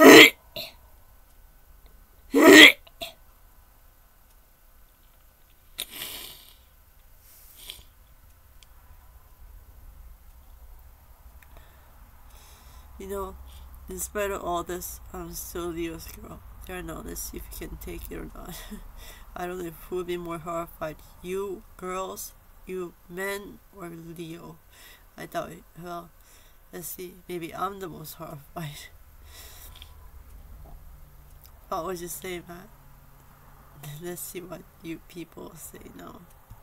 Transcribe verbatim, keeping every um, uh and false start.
You know, in spite of all this, I'm still Leo's girl. They're not. Let's see if you can take it or not. I don't know who would be more horrified. You girls, you men, or Leo. I doubt it. Well, let's see. Maybe I'm the most horrified. What would you say, Matt? Let's see what you people say now.